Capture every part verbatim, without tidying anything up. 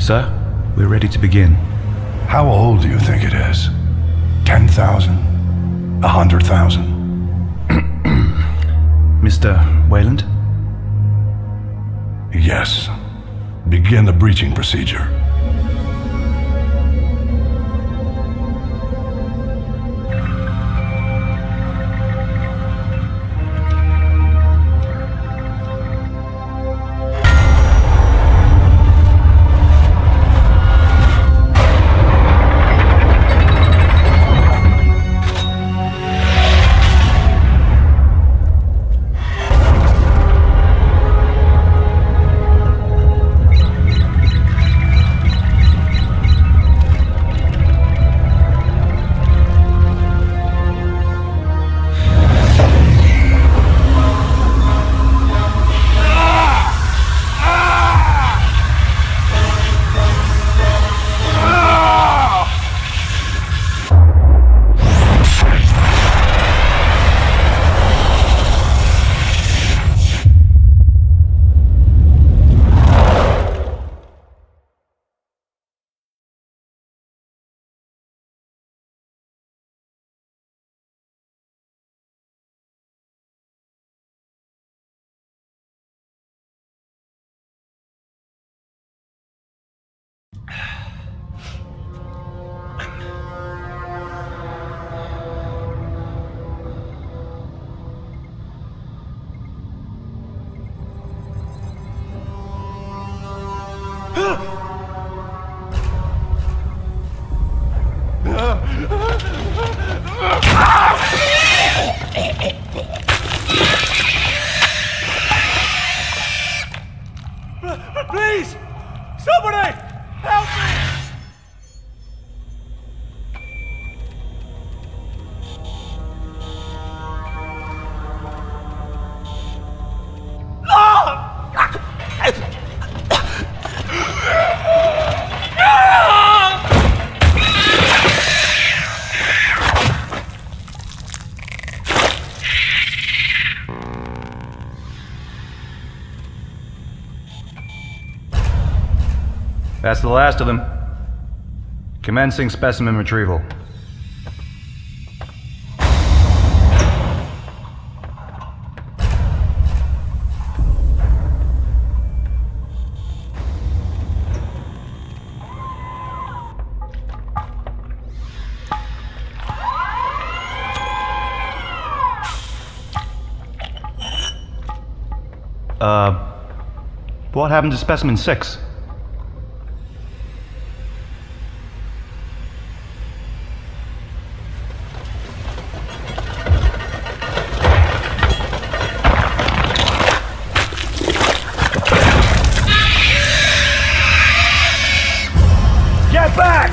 Sir, we're ready to begin. How old do you think it is? Ten thousand? A hundred thousand? Mister Weyland? Yes. Begin the breaching procedure. Please! Somebody! Help me! That's the last of them. Commencing specimen retrieval. Uh, what happened to specimen six? Get back!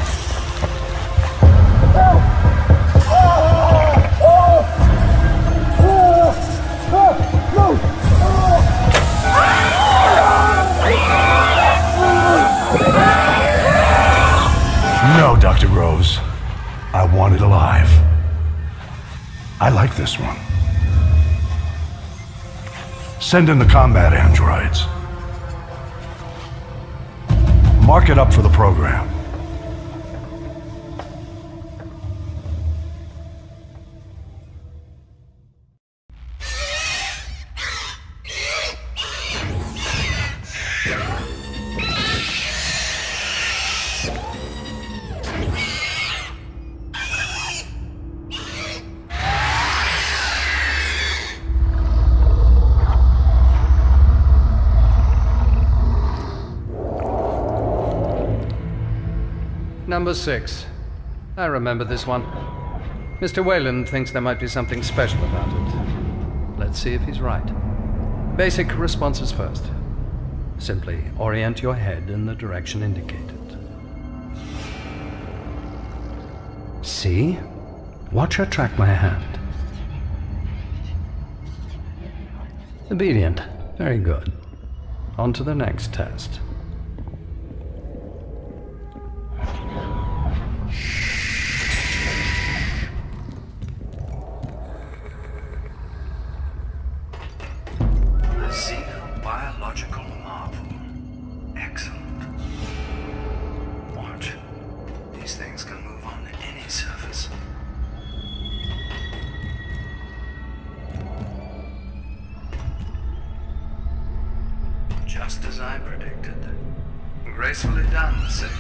No, Doctor Rose. I want it alive. I like this one. Send in the combat androids. Mark it up for the program. Number six. I remember this one. Mister Weyland thinks there might be something special about it. Let's see if he's right. Basic responses first. Simply orient your head in the direction indicated. See? Watch her track my hand. Obedient. Very good. On to the next test. A xenobiological marvel. Excellent. Just as I predicted. Gracefully done, Six.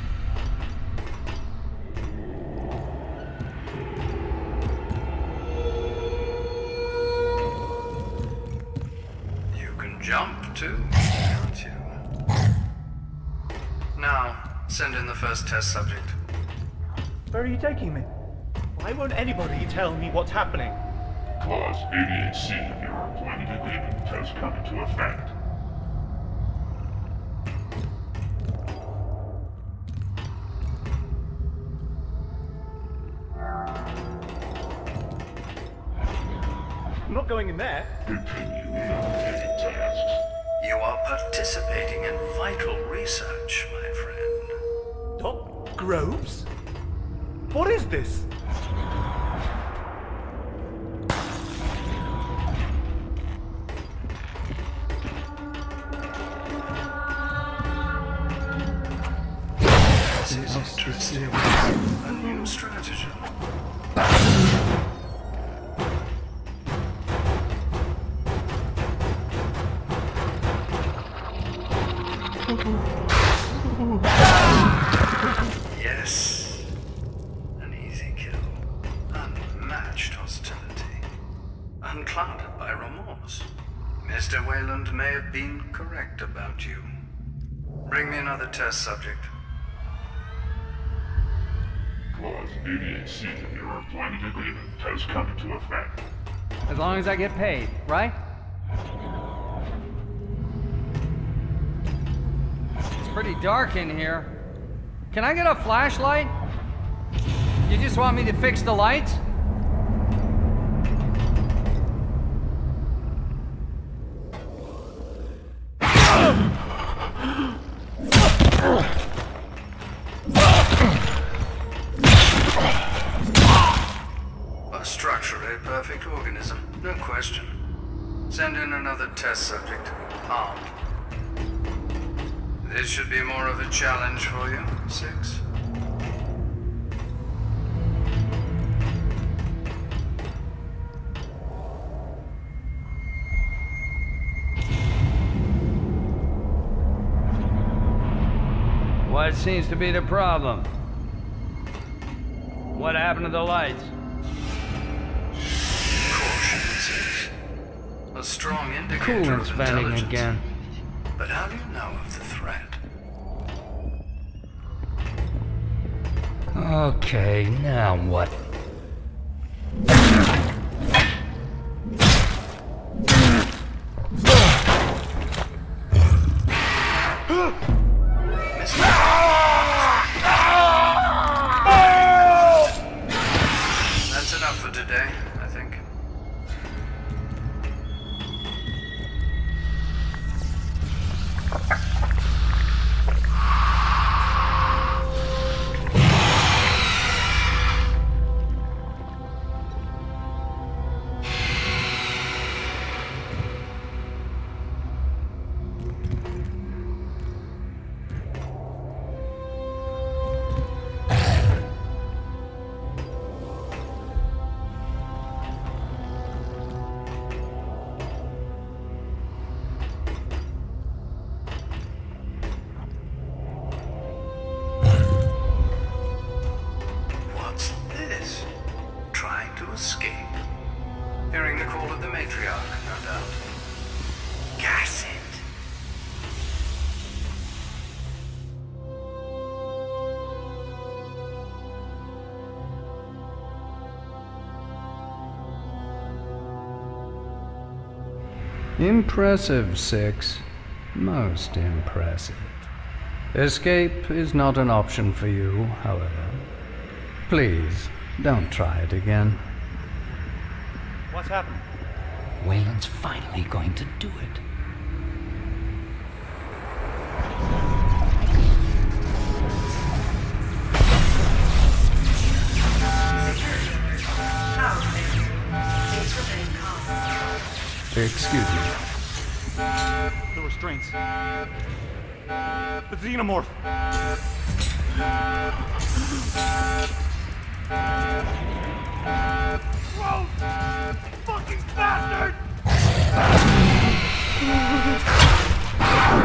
You can jump too, can't you? Now, send in the first test subject. Where are you taking me? Why won't anybody tell me what's happening? Clause eighty-eight C of your employment agreement has come into effect. I'm not going in there. Continue non-heavy tasks. You are participating in vital research, my friend. Doc Groves? What is this? This is interesting. A new stratagem. Yes. An easy kill. Unmatched hostility. Unclouded by remorse. Mister Wayland may have been correct about you. Bring me another test subject. Clause eighty-eight C of your employment agreement has come into effect. As long as I get paid, right? It's pretty dark in here. Can I get a flashlight? You just want me to fix the lights? A structurally perfect organism, no question. Send in another test subject, armed. This should be more of a challenge for you, Six. What seems to be the problem? What happened to the lights? Caution, Six. A strong indicator Coolant's of venting intelligence. again. But how do you know of the threat? Okay, now what? Mister That's enough for today, I think. What's this? Trying to escape. Hearing the call of the matriarch, no doubt. Gas it. Impressive, Six. Most impressive. Escape is not an option for you, however. Please, don't try it again. What's happened? Wayland's finally going to do it. Excuse me. The restraints. The xenomorph. Whoa! Fucking bastard!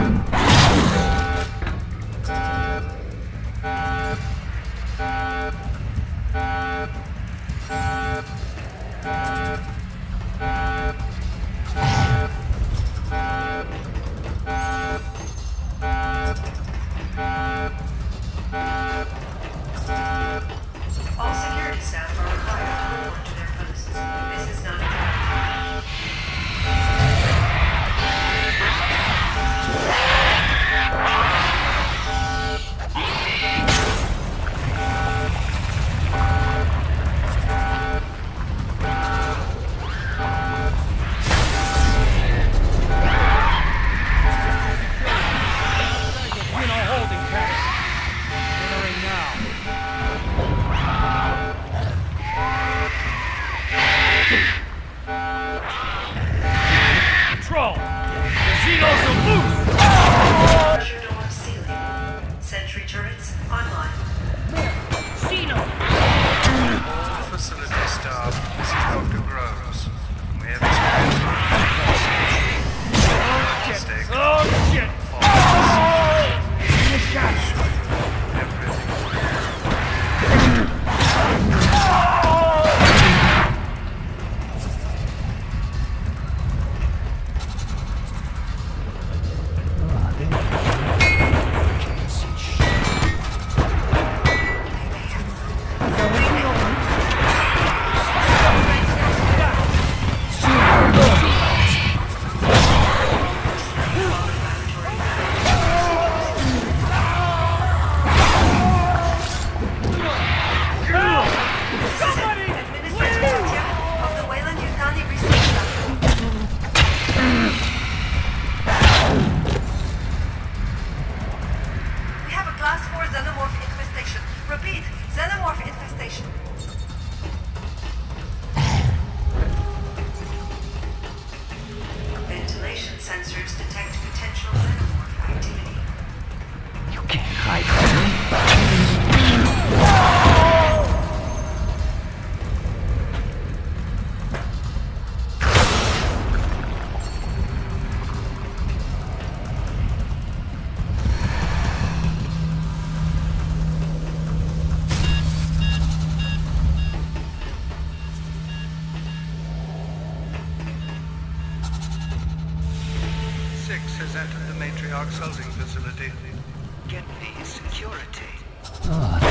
Matriarch's holding facility. Get me security. Ah,